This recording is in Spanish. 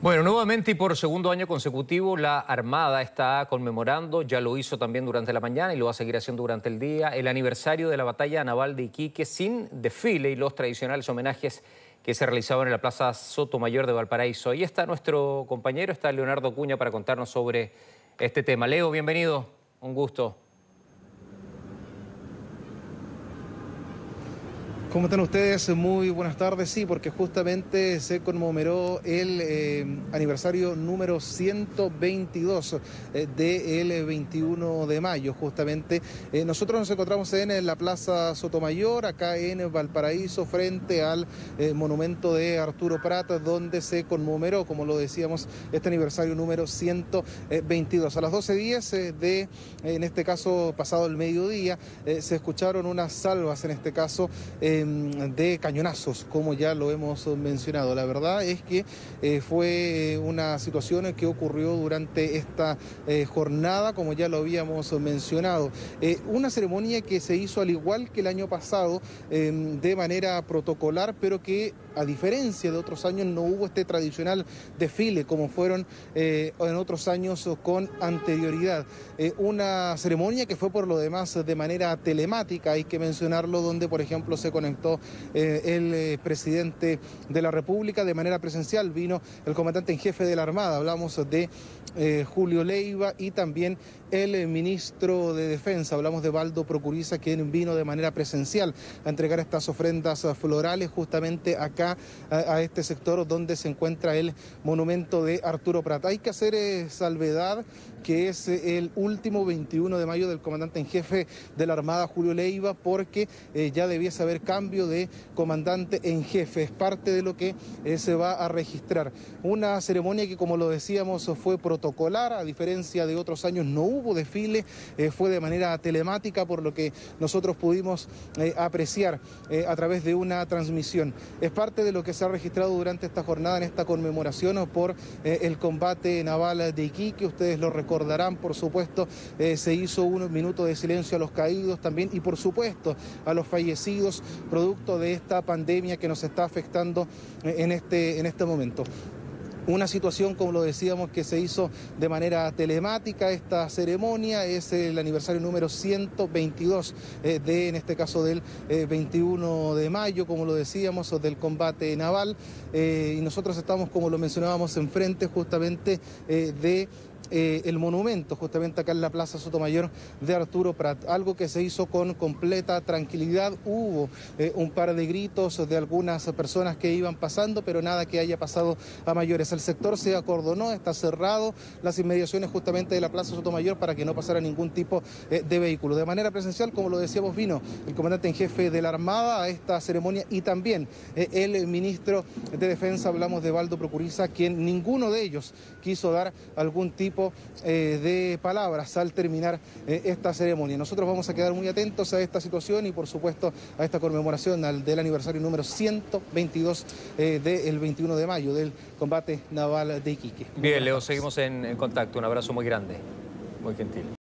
Bueno, nuevamente y por segundo año consecutivo, la Armada está conmemorando, ya lo hizo también durante la mañana y lo va a seguir haciendo durante el día, el aniversario de la batalla naval de Iquique sin desfile y los tradicionales homenajes que se realizaban en la Plaza Sotomayor de Valparaíso. Ahí está nuestro compañero, está Leonardo Cuña para contarnos sobre este tema. Leo, bienvenido, un gusto. ¿Cómo están ustedes? Muy buenas tardes. Sí, porque justamente se conmemoró el aniversario número 122 del 21 de mayo. Justamente nosotros nos encontramos en la Plaza Sotomayor, acá en Valparaíso, frente al monumento de Arturo Prat, donde se conmemoró, como lo decíamos, este aniversario número 122. A las 12:10 en este caso, pasado el mediodía, se escucharon unas salvas, en este caso, de cañonazos, como ya lo hemos mencionado. La verdad es que fue una situación que ocurrió durante esta jornada, como ya lo habíamos mencionado. Una ceremonia que se hizo al igual que el año pasado, de manera protocolar, pero que a diferencia de otros años no hubo este tradicional desfile como fueron en otros años con anterioridad. Una ceremonia que fue por lo demás de manera telemática, hay que mencionarlo, donde por ejemplo se conectó el presidente de la República de manera presencial, vino el comandante en jefe de la Armada, hablamos de Julio Leiva, y también el ministro de Defensa, hablamos de Waldo Procuriza, quien vino de manera presencial a entregar estas ofrendas florales justamente acá a este sector donde se encuentra el monumento de Arturo Prat. Hay que hacer salvedad que es el último 21 de mayo del comandante en jefe de la Armada, Julio Leiva, porque ya debiese haber cambio de comandante en jefe. Es parte de lo que se va a registrar. Una ceremonia que, como lo decíamos, fue protocolar, a diferencia de otros años no hubo desfile, fue de manera telemática, por lo que nosotros pudimos apreciar a través de una transmisión. Es parte de lo que se ha registrado durante esta jornada, en esta conmemoración por el combate naval de Iquique. Ustedes lo recordarán, por supuesto, se hizo un minuto de silencio a los caídos también, y por supuesto a los fallecidos producto de esta pandemia que nos está afectando en este momento. Una situación, como lo decíamos, que se hizo de manera telemática. Esta ceremonia es el aniversario número 122 en este caso, del 21 de mayo, como lo decíamos, del combate naval. Y nosotros estamos, como lo mencionábamos, enfrente justamente de el monumento, justamente acá en la Plaza Sotomayor de Arturo Prat. Algo que se hizo con completa tranquilidad. Hubo un par de gritos de algunas personas que iban pasando, pero nada que haya pasado a mayores. El sector se acordonó, está cerrado las inmediaciones justamente de la Plaza Sotomayor para que no pasara ningún tipo de vehículo. De manera presencial, como lo decíamos, vino el comandante en jefe de la Armada a esta ceremonia, y también el ministro de Defensa, hablamos de Waldo Procuriza, quien ninguno de ellos quiso dar algún tipo de palabras al terminar esta ceremonia. Nosotros vamos a quedar muy atentos a esta situación y por supuesto a esta conmemoración del aniversario número 122 del 21 de mayo del combate naval de Iquique. Bien, Leo, seguimos en contacto. Un abrazo muy grande, muy gentil.